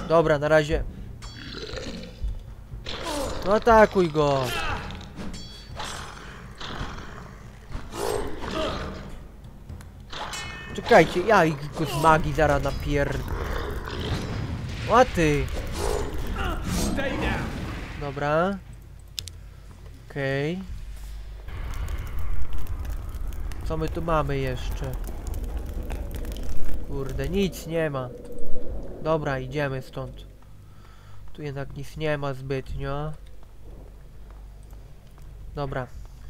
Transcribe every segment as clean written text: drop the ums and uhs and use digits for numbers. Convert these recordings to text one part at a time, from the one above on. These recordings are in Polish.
Dobra, na razie. No atakuj go. Czekajcie, ja ich go z magii zaraz O ty. Dobra. Okej. Co my tu mamy jeszcze? Kurde, nic nie ma. Dobra, idziemy stąd. Tu jednak nic nie ma zbytnio. Dobra.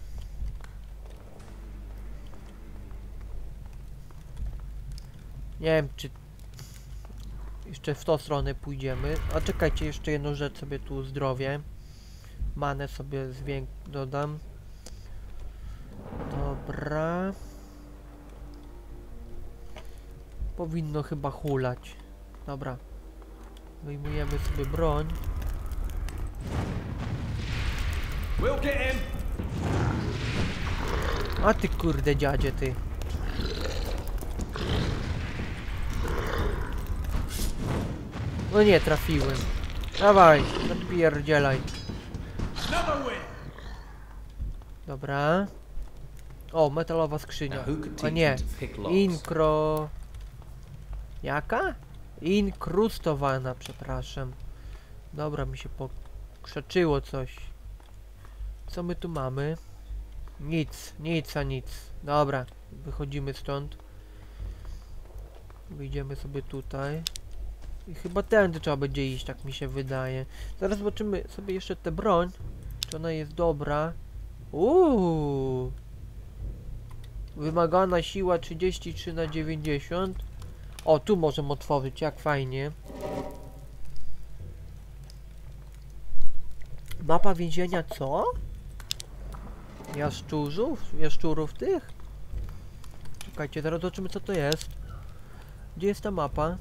Nie wiem, czy jeszcze w tą stronę pójdziemy. A czekajcie, jeszcze jedną rzecz sobie tu zdrowie. Manę sobie dodam. Dobra. Powinno chyba hulać. Dobra. Wyjmujemy sobie broń. A ty kurde dziadzie ty. No nie trafiłem. Dawaj, napierdzielaj. Dobra. O, metalowa skrzynia. A nie. Inkro... Jaka? Inkrustowana, przepraszam. Dobra, mi się pokrzeczyło coś. Co my tu mamy? Nic, nic a nic. Dobra, wychodzimy stąd. Wyjdziemy sobie tutaj. I chyba tędy trzeba będzie iść, tak mi się wydaje. Zaraz zobaczymy sobie jeszcze tę broń. Czy ona jest dobra. Wymagana siła 33/90. O, tu możemy otworzyć, jak fajnie. Mapa więzienia, co? Jaszczurów tych? Czekajcie, zaraz zobaczymy co to jest. Gdzie jest ta mapa?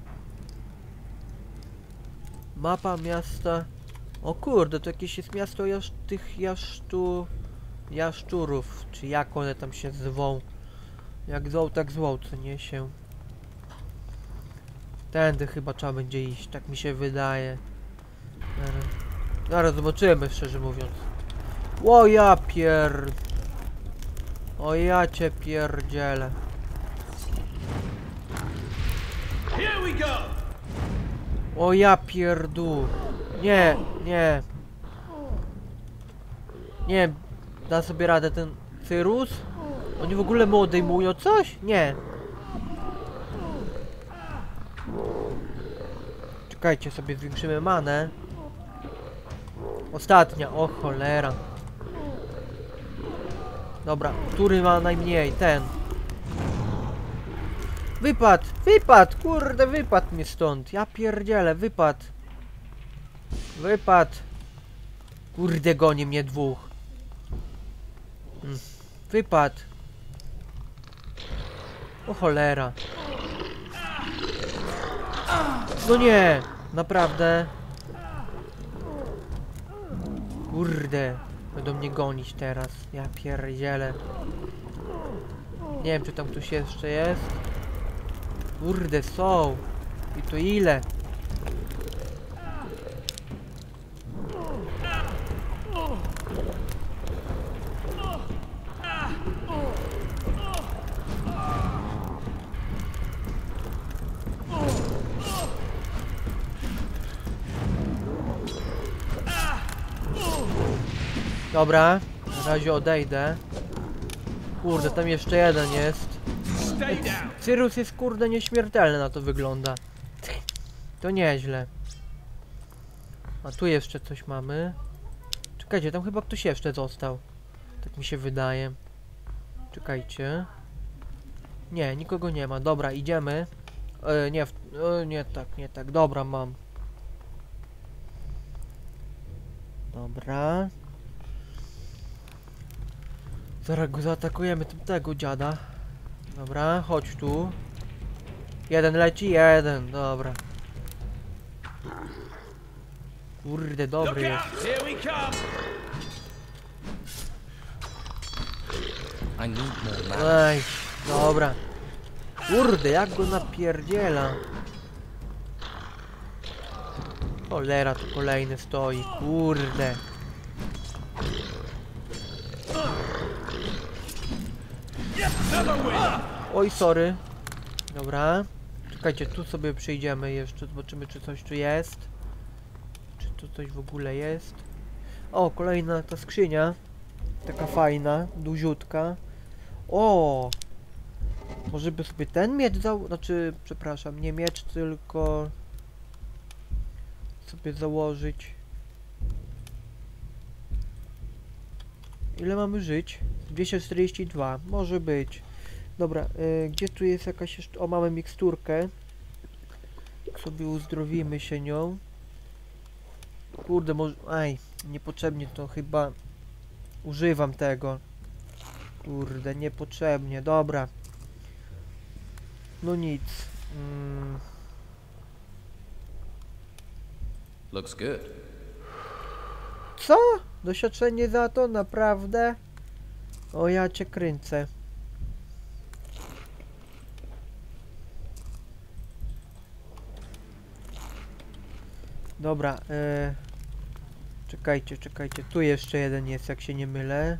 Mapa miasta... O kurde, to jakieś jest miasto tych jaszczurów, czy jak one tam się zwą. Jak zwał, tak zwał, co nie się. Tędy chyba trzeba będzie iść, tak mi się wydaje. Zaraz zobaczymy, szczerze mówiąc. O ja O ja cię pierdzielę. O ja pierdół. Nie, nie. Nie, da sobie radę ten Cyrus? Oni w ogóle mu odejmują coś? Nie. Czekajcie, sobie zwiększymy manę. Ostatnia, o cholera. Dobra, który ma najmniej? Ten. Wypadł, wypadł, kurde, wypadł mnie stąd. Ja pierdzielę, wypadł. Wypadł. Kurde, goni mnie dwóch. Wypadł. O cholera. No nie, naprawdę. Kurde, będą mnie gonić teraz. Ja pierdzielę. Nie wiem, czy tam ktoś jeszcze jest. Kurde, są. I to ile? Dobra, na razie odejdę. Kurde, tam jeszcze jeden jest. Cyrus jest kurde nieśmiertelny, na to wygląda. To nieźle. A tu jeszcze coś mamy. Czekajcie, tam chyba ktoś jeszcze został. Tak mi się wydaje. Czekajcie. Nie, nikogo nie ma. Dobra, idziemy. Nie tak. Dobra, mam. Dobra. Zaraz go zaatakujemy, tego dziada. Dobra, chodź tu. Jeden leci, jeden, dobra. Kurde, dobry jest. Ej, dobra. Kurde, jak go napierdziela. Cholera, tu kolejny stoi, kurde. Oj, sorry. Dobra. Czekajcie, tu sobie przejdziemy jeszcze, zobaczymy czy coś tu jest. Czy tu coś w ogóle jest. O, kolejna ta skrzynia. Taka fajna, duziutka. O! Może by sobie ten miecz znaczy, przepraszam, nie miecz, tylko sobie założyć. Ile mamy żyć? 242, może być. Dobra, gdzie tu jest jakaś jeszcze... O, mamy miksturkę. Sobie uzdrowimy się nią. Kurde, może... Aj, niepotrzebnie to chyba... Używam tego. Kurde, niepotrzebnie, dobra. No nic. Looks good. Co? Doświadczenie za to? Naprawdę? O, ja cię kręcę. Dobra, czekajcie, czekajcie. Tu jeszcze jeden jest, jak się nie mylę.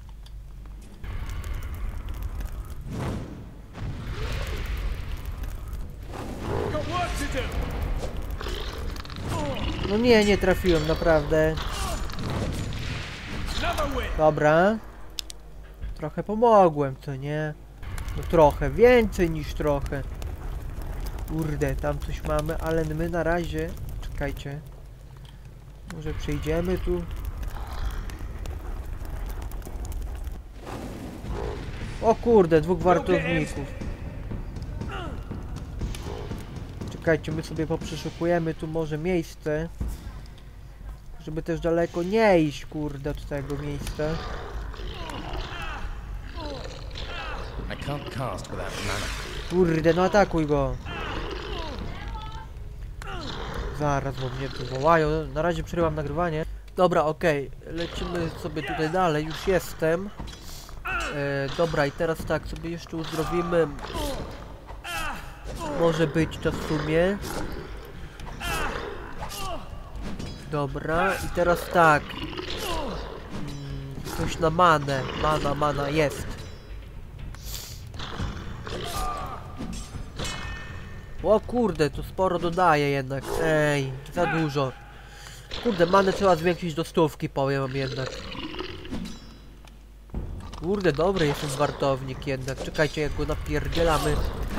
No nie, nie trafiłem, naprawdę. Dobra. Trochę pomogłem, co nie? No trochę, więcej niż trochę. Kurde, tam coś mamy, ale my na razie... Czekajcie. Może przejdziemy tu? O kurde, dwóch wartowników. Czekajcie, my sobie poprzeszukujemy tu może miejsce. Żeby też daleko nie iść, kurde, od tego miejsca. Kurde, no atakuj go. Zaraz, bo mnie tu wołają. Na razie przerywam nagrywanie. Dobra, okej. Lecimy sobie tutaj dalej. Już jestem. Dobra, i teraz tak, sobie jeszcze uzdrowimy. Może być to w sumie. Dobra, i teraz tak. Coś na manę. Mana jest. O kurde, to sporo dodaje jednak. Ej, za dużo. Kurde, manę trzeba zwiększyć do 100, powiem wam jednak. Kurde, dobry jest ten wartownik jednak. Czekajcie, jak go napierdzielamy.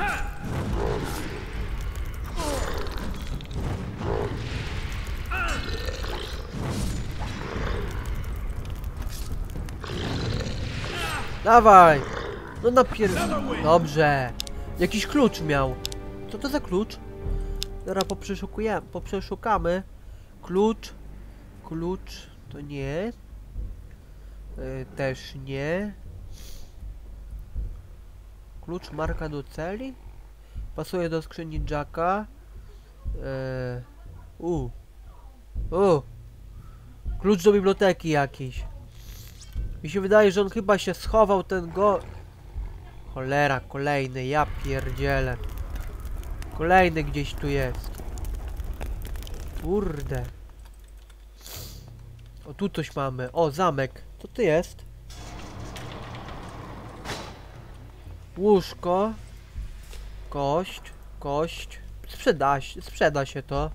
Dawaj! No Dobrze. Jakiś klucz miał. Co to za klucz? Teraz poprzeszukamy. Klucz. Klucz to nie. Też nie. Klucz marka do celi. Pasuje do skrzyni Jacka. Klucz do biblioteki jakiś. Mi się wydaje, że on chyba się schował, ten go... Cholera, kolejny, ja pierdzielę. Kolejny gdzieś tu jest. Kurde. O, tu coś mamy. O, zamek. Co to jest? Łóżko. Kość. Sprzeda się to.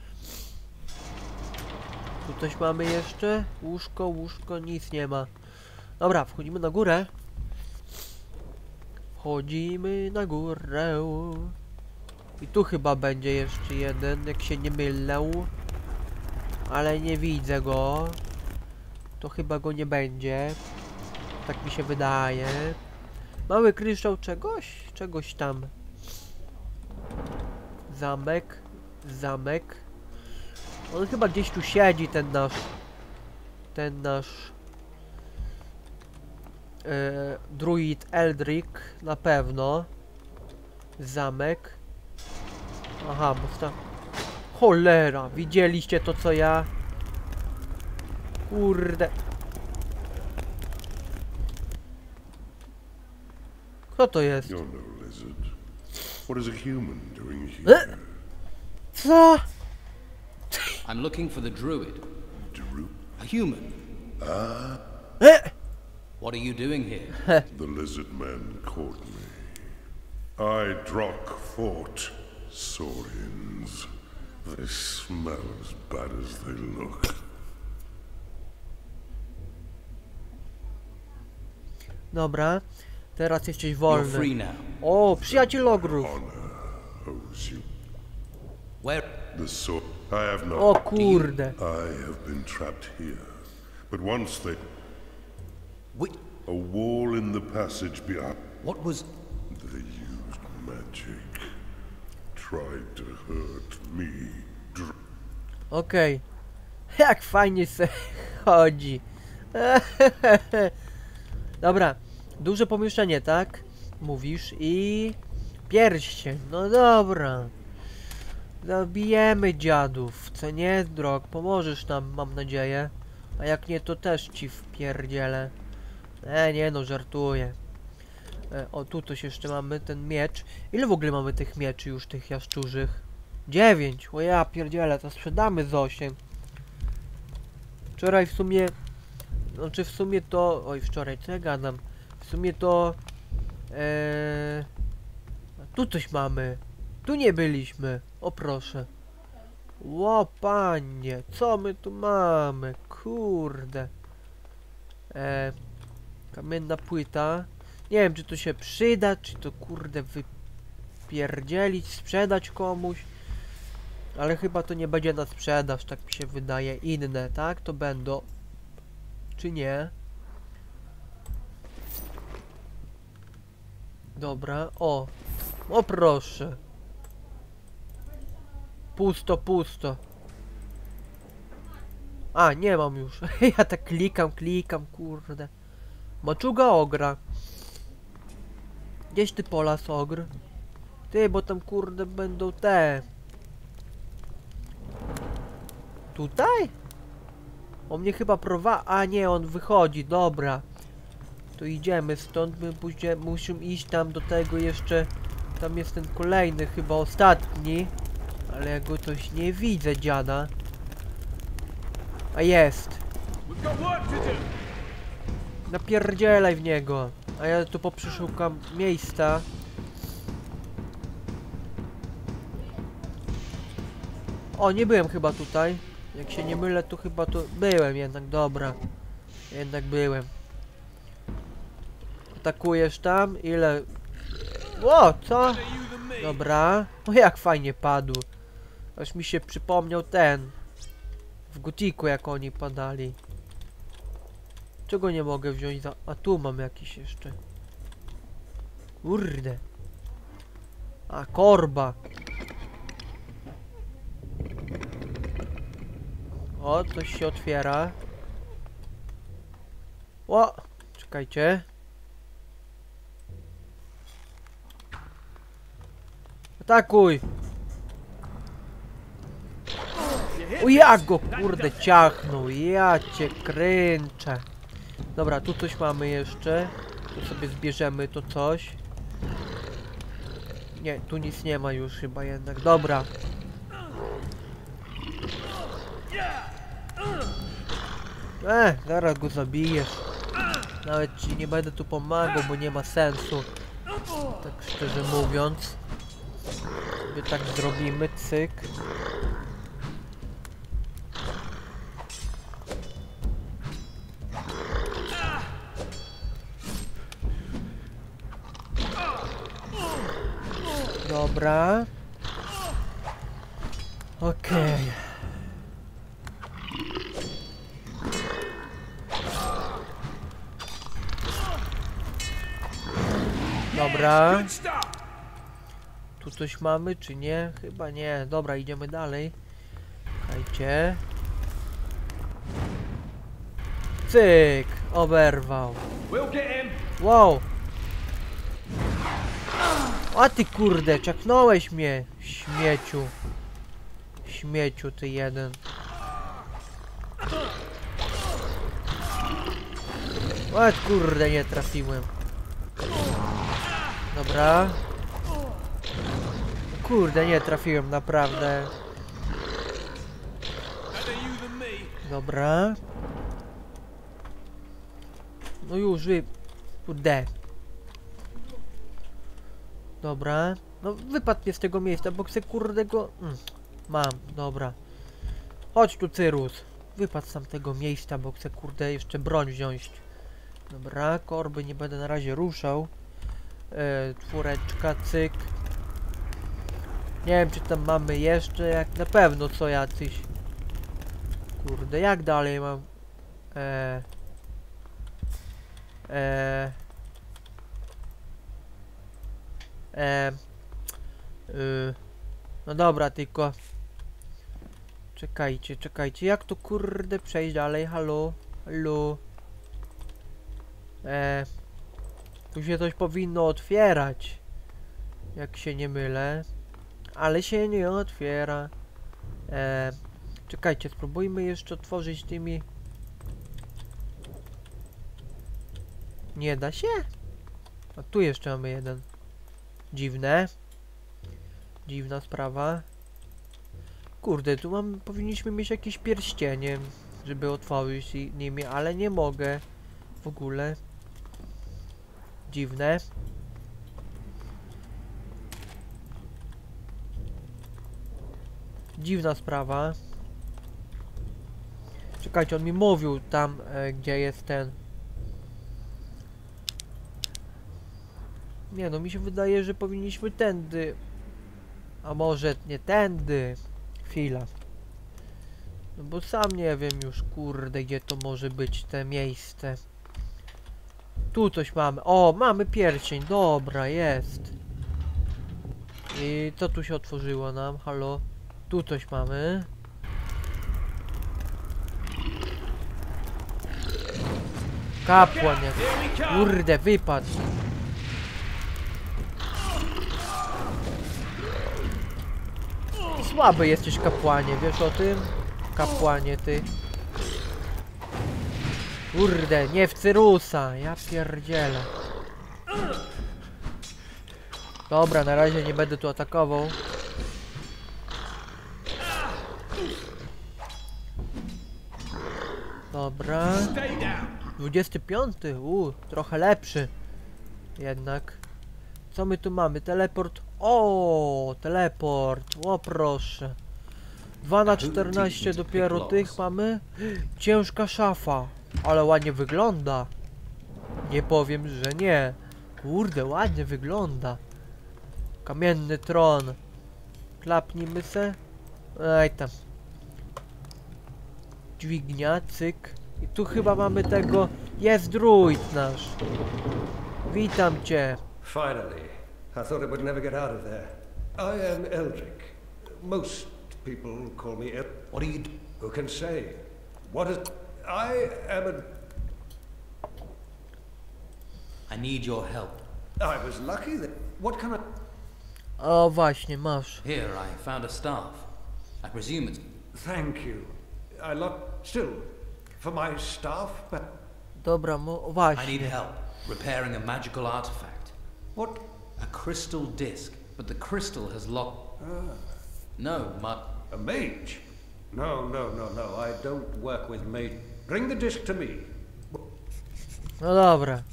Tu coś mamy jeszcze? Łóżko, nic nie ma. Dobra, wchodzimy na górę. Wchodzimy na górę. I tu chyba będzie jeszcze jeden, jak się nie mylę. Ale nie widzę go. To chyba go nie będzie. Tak mi się wydaje. Mały kryształ czegoś tam. Zamek. On chyba gdzieś tu siedzi, ten nasz druid Eldrick, na pewno. Zamek. Aha, bo tam... Cholera, widzieliście to co ja? Kurde. Kto to jest? Co? I'm looking for the druid. A human. What are you doing here? The lizard men caught me. I Drock fought Saurians. They smell as bad as they look. Dobra, teraz jesteś You're wolny. free now. O, przyjaciel ogrów. Owes you Where? the sword. I have not. O kurde. I have been trapped here. But once they... Wait, A wall in the passage behind... what was... They used magic. Tried to hurt me. Okej. Jak fajnie se chodzi. Dobra, duże pomieszczenie, tak? Mówisz i... Pierścień, no dobra. Zabijemy dziadów, co nie, Drog? Pomożesz nam, mam nadzieję. A jak nie, to też ci wpierdzielę. Nie no, żartuję. O, tu coś jeszcze mamy, ten miecz. Ile w ogóle mamy tych mieczy już, tych jaszczurzych? 9, o ja pierdzielę, to sprzedamy z 8. Wczoraj w sumie... Znaczy w sumie to... Oj, wczoraj, co ja gadam? W sumie to... Tu coś mamy. Tu nie byliśmy. O proszę. Ło, panie, co my tu mamy? Kurde. Kamienna płyta. Nie wiem, czy to się przyda, czy to kurde wypierdzielić, sprzedać komuś. Ale chyba to nie będzie na sprzedaż, tak mi się wydaje. Inne, tak? To będą. Czy nie? Dobra, o. O proszę. Pusto, pusto. A, nie mam już. Ja tak klikam, kurde. Maczuga ogra. Gdzieś ty Polas ogr? Ty, bo tam kurde będą te. Tutaj? On mnie chyba prowadzi. A nie, on wychodzi, dobra. To idziemy stąd, my później musimy iść tam do tego jeszcze. Tam jest ten kolejny, chyba ostatni. Ale ja go coś nie widzę, dziada. A jest. Napierdzielaj w niego. A ja tu poprzeszukam miejsca. O, nie byłem chyba tutaj. Jak się nie mylę, to chyba tu byłem jednak, dobra. Jednak byłem. Atakujesz tam? Ile? O, co? Dobra. O, jak fajnie padł. Aż mi się przypomniał ten. W Gotiku, jak oni padali. Czego nie mogę wziąć za... A tu mam jakiś jeszcze. Kurde. A, korba. O, coś się otwiera. O, czekajcie. Atakuj! O, jak go kurde ciachnął, ja cię kręczę. Dobra, tu coś mamy jeszcze. Tu sobie zbierzemy to coś. Nie, tu nic nie ma już chyba jednak, dobra. Zaraz go zabijesz. Nawet ci nie będę tu pomagał, bo nie ma sensu. Tak szczerze mówiąc. My tak zrobimy, cyk. Dobra. Okej. Dobra. Tu coś mamy, czy nie? Chyba nie. Dobra, idziemy dalej. Czekajcie. Cyk! Oberwał. Wow! A ty kurde, czaknąłeś mnie, śmieciu. Śmieciu ty jeden. O kurde, nie trafiłem. Dobra. Kurde, nie trafiłem, naprawdę. Dobra. No już kurde. Dobra. No wypadł mnie z tego miejsca, bo chcę kurde go... mam, dobra. Chodź tu, Cyrus. Wypadł z tamtego miejsca, bo chcę kurde jeszcze broń wziąć. Dobra, korby nie będę na razie ruszał. Czwóreczka, cyk. Nie wiem, czy tam mamy jeszcze, jak na pewno co jacyś. Kurde, jak dalej mam? No dobra, tylko... Czekajcie, jak to kurde przejść dalej? Halo? Halo? Tu się coś powinno otwierać. Jak się nie mylę. Ale się nie otwiera. Czekajcie, spróbujmy jeszcze otworzyć tymi... Nie da się? A tu jeszcze mamy jeden. Dziwne. Dziwna sprawa. Kurde, tu powinniśmy mieć jakieś pierścienie, żeby otworzyć nimi, ale nie mogę. W ogóle. Dziwne. Dziwna sprawa. Czekajcie, on mi mówił tam, gdzie jest ten... Nie no, mi się wydaje, że powinniśmy tędy. A może nie tędy. Chwila. No bo sam nie wiem już, kurde, gdzie to może być te miejsce. Tu coś mamy. O, mamy pierścień. Dobra, jest. I co tu się otworzyło nam? Halo? Tu coś mamy. Kapłan jak... Kurde, wypadł. Słaby jesteś, kapłanie, wiesz o tym? Kapłanie, ty. Kurde, nie w Cyrusa, ja pierdzielę. Dobra, na razie nie będę tu atakował. Dobra. 25. Trochę lepszy. Jednak. Co my tu mamy? Teleport. O, teleport. O, proszę. 2 na 14 dopiero tych mamy. Ciężka szafa. Ale ładnie wygląda. Nie powiem, że nie. Kurde, ładnie wygląda. Kamienny tron. Klapnijmy se. Ej tam. Dźwignia, cyk. I tu chyba mamy tego... Jest druid nasz. Witam cię. Finally. I thought I would never get out of there. I am Eldrick. Most people call me What are you Who can say? What is... I am a... I need your help. I was lucky that... What can I... O, właśnie, masz. Here, I found a staff. I presume it's... Thank you. I look... Still, for my staff, but... Dobra, I need właśnie. help repairing a magical artifact. What... A crystal disc, but the crystal has locked... No, A mage? No. I don't work with mage. Bring the disc to me. No dobra.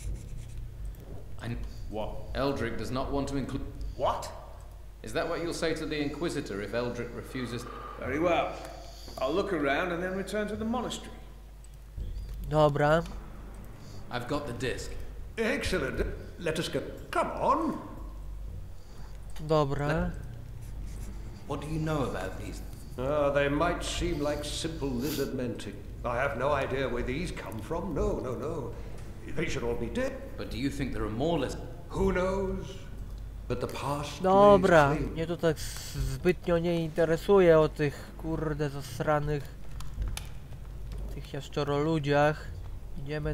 What? Eldrick does not want to include... What? Is that what you'll say to the Inquisitor if Eldrick refuses... Very well. I'll look around and then return to the monastery. Dobra. I've got the disc. Excellent. Let us go. Come on. Dobra. What do you know about these? They might seem like simple lizard men to... I have no idea where these come from. No. They should all be dead. But do you think there are more lizards? Who knows? But the past Dobra. lays claim. Mnie to tak zbytnio nie interesuje o tych kurde zasranych tych jaszczoroludziach. Idziemy.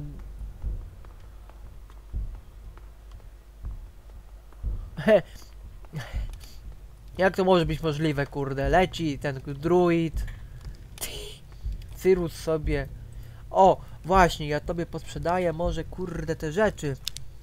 Jak to może być możliwe, kurde? Leci ten druid. Cyrus sobie. O, właśnie, ja tobie posprzedaję może kurde te rzeczy.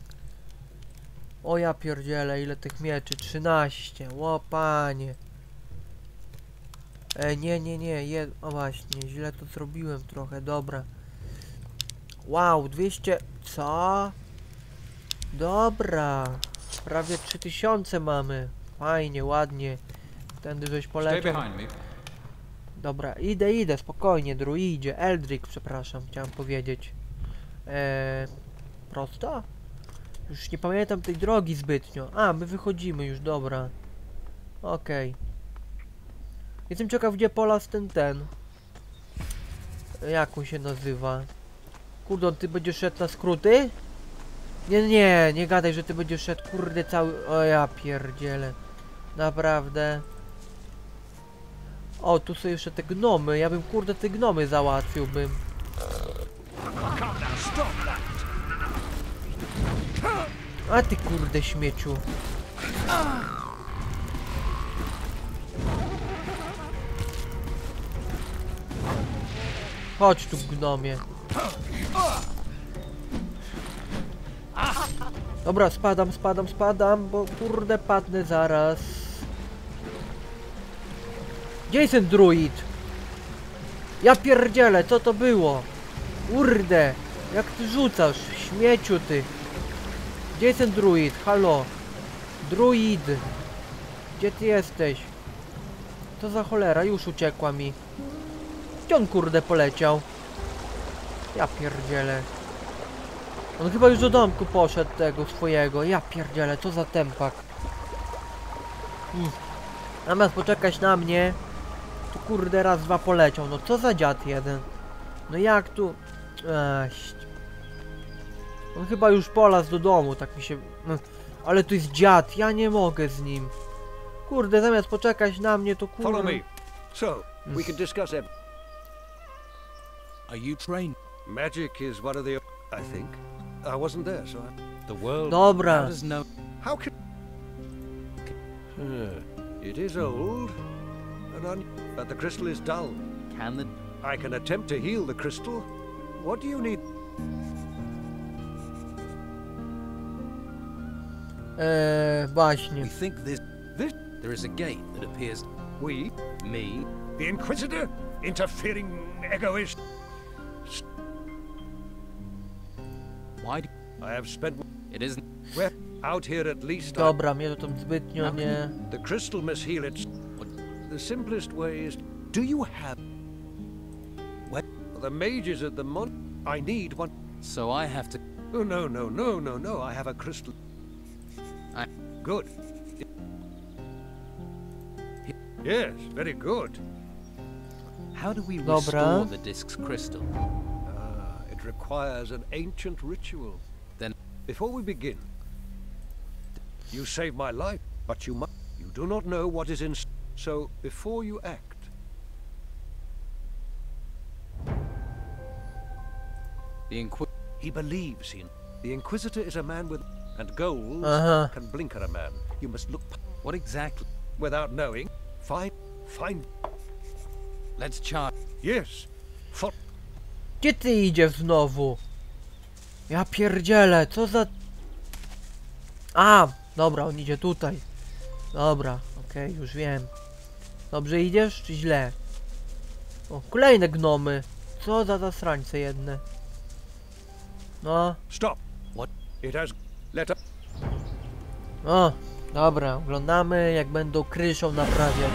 O ja pierdzielę, ile tych mieczy? 13. Ło panie. Nie, o właśnie, źle to zrobiłem trochę, dobra. Wow, 200... Co? Dobra. Prawie 3000 mamy. Fajnie, ładnie. Tędy żeś Stay poleciał. behind me. Dobra, idę, spokojnie, druidzie. Eldrick, przepraszam, chciałem powiedzieć. Prosto? Już nie pamiętam tej drogi zbytnio. A, my wychodzimy już, dobra. Okej. Jestem ciekaw, gdzie Polas ten. Jak on się nazywa? Kurde, ty będziesz szedł na skróty? Nie gadaj, że ty będziesz szedł, kurde, cały... O ja pierdzielę. Naprawdę. O, tu są jeszcze te gnomy, ja bym, kurde, te gnomy załatwiłbym. A ty, kurde, śmieciu. Chodź tu, gnomie. Dobra, spadam, bo kurde padnę zaraz. Gdzie jest ten druid? Ja pierdzielę, co to było? Kurde, jak ty rzucasz, śmieciu ty. Gdzie jest ten druid? Halo? Druid! Gdzie ty jesteś? Co za cholera, już uciekła mi. Gdzie on, kurde, poleciał? Ja pierdzielę. On chyba już do domku poszedł tego swojego. Ja pierdzielę, co za tempak. Zamiast poczekać na mnie, to kurde raz, dwa poleciał. No co za dziad jeden. No jak tu... On chyba już polazł do domu, tak mi się... Ale to jest dziad, ja nie mogę z nim. Kurde, zamiast poczekać na mnie, to kurde... Follow me. So, we can discuss it. Are you trained? Magic is one of the... I think. I wasn't there, so The world Dobra. does know. how can... It is old, but the crystal is dull. Can the I can attempt to heal the crystal. What do you need? Właśnie. we think this This? there is a gate that appears We? me? The Inquisitor? Interfering egoist? Why do I have spent... it isn't Well, out here at least. Dobra, mnie to tam zbytnio nie... The crystal must heal its... The simplest way is... do you have The mages at the mon... I need one... so I have to Oh, no. I have a crystal... Good. Yes, very good. how do we Dobra. restore the disk's crystal? It requires an ancient ritual. Then- before we begin, you saved my life, but you must... You do not know what is in... So, before you act... The He believes in... The Inquisitor is a man with... And goals can blinker a man. You must look... what exactly? Without knowing. Find... Let's charge. Yes. Gdzie ty idziesz znowu? Ja pierdzielę, co za... A, dobra, on idzie tutaj. Dobra, okej, już wiem. Dobrze idziesz, czy źle? O, kolejne gnomy. Co za zasrańce jedne. No, Stop. What? It has... Let us... o, dobra, oglądamy jak będą kryszą naprawiać.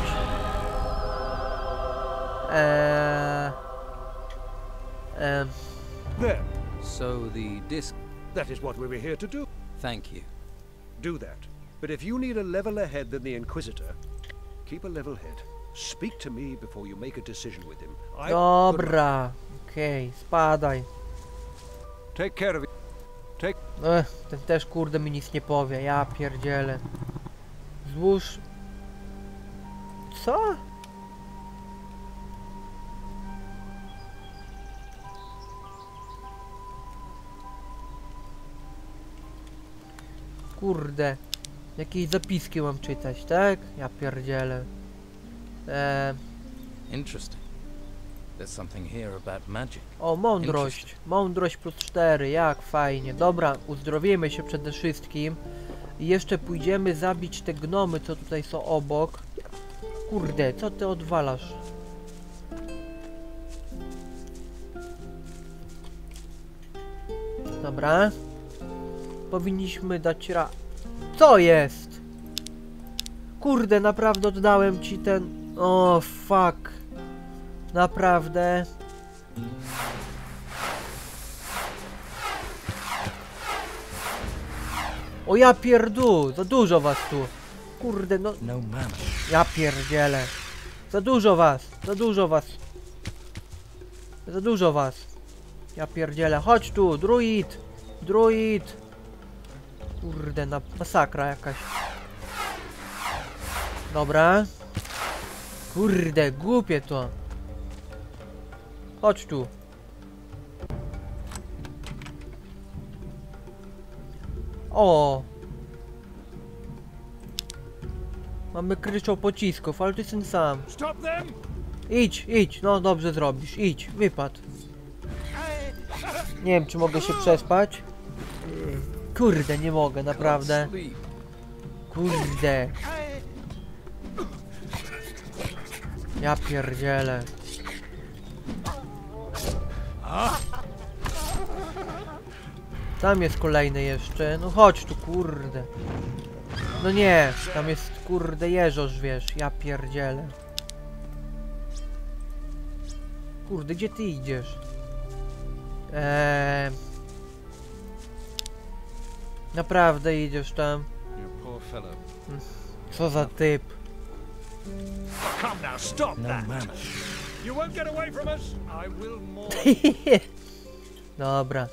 There. So the disk. That is what we were here to do. Thank you. Do that. But if you need a leveler head than the Inquisitor, keep a level head. Speak to me before you make a decision with him. Dobra, okej, spadaj. Take care of it. Ten też kurde mi nic nie powie, ja pierdzielę. Złóż... Co? Kurde. Jakieś zapiski mam czytać, tak? Ja pierdzielę. Interesting. There's something here about magic. O, mądrość. Mądrość plus 4, jak fajnie. Dobra, uzdrowimy się przede wszystkim. I jeszcze pójdziemy zabić te gnomy, co tutaj są obok. Kurde, co ty odwalasz? Dobra. Powinniśmy dać Co jest? Kurde, naprawdę oddałem ci ten... O, fuck. Naprawdę. O ja pierdół, za dużo was tu. Kurde, no... No manner. Ja pierdzielę. Za dużo was, za dużo was. Za dużo was. Ja pierdzielę, chodź tu, druid. Druid. Kurde, masakra jakaś. Dobra. Kurde, głupie to. Chodź tu. O. Mamy kryształ pocisków, ale ty jestem sam. Idź, idź, no dobrze zrobisz, idź, wypad. Nie wiem, czy mogę się przespać. Kurde, nie mogę, naprawdę. Kurde. Ja pierdzielę. Tam jest kolejny jeszcze, no chodź tu, kurde. No nie, tam jest kurde jeżoż, wiesz, ja pierdzielę. Kurde, gdzie ty idziesz? Naprawdę idziesz tam? Co za typ? No manner. Dobra.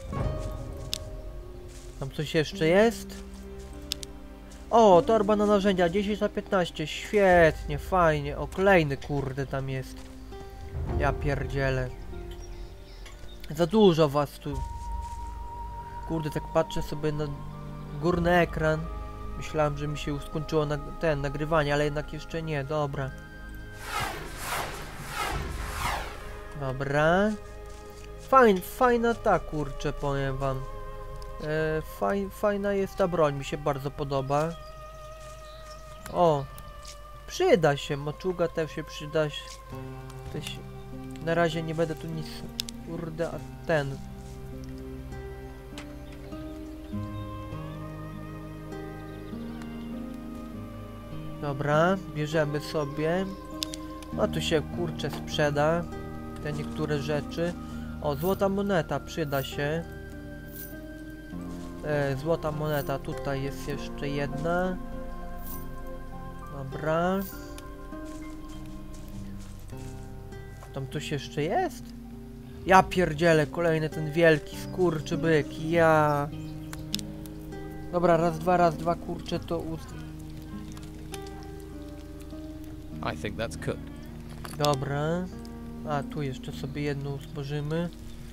Tam coś jeszcze jest? O, torba na narzędzia 10 na 15, świetnie, fajnie. O, kolejny kurde tam jest. Ja pierdzielę. Za dużo was tu. Kurde, tak patrzę sobie na górny ekran. Myślałem, że mi się już skończyło nagrywanie, ale jednak jeszcze nie, dobra. Dobra. Fajna ta kurczę, powiem wam. Fajna jest ta broń, mi się bardzo podoba. O, przyda się, maczuga też się przyda. Na razie nie będę tu nic, kurde, a ten. Dobra, bierzemy sobie. A tu się kurczę sprzeda te niektóre rzeczy. O, złota moneta przyda się. Złota moneta, tutaj jest jeszcze jedna. Dobra. Tam coś jeszcze jest? Ja pierdzielę, kolejny ten wielki skurczybyk, ja. Dobra, raz, dwa, kurczę, to I think that's cooked. Dobra. A, tu jeszcze sobie jedną stworzymy.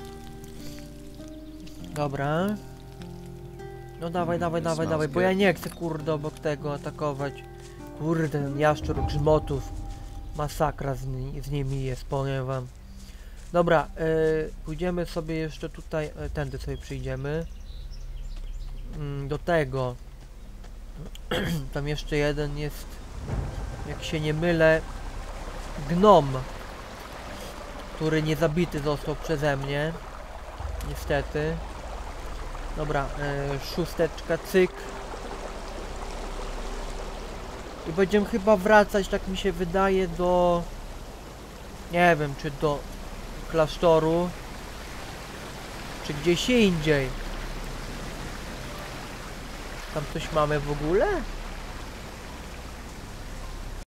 Dobra. No dawaj, bo ja nie chcę kurde obok tego atakować. Kurde, ten jaszczur grzmotów. Masakra z nimi jest, powiem wam. Dobra, pójdziemy sobie jeszcze tutaj, tędy sobie przyjdziemy. Do tego. Tam jeszcze jeden jest, jak się nie mylę, gnom, który niezabity został przeze mnie. Niestety. Dobra, szósteczka, cyk. I będziemy chyba wracać, tak mi się wydaje, do... Nie wiem, czy do klasztoru, czy gdzieś indziej. Tam coś mamy w ogóle?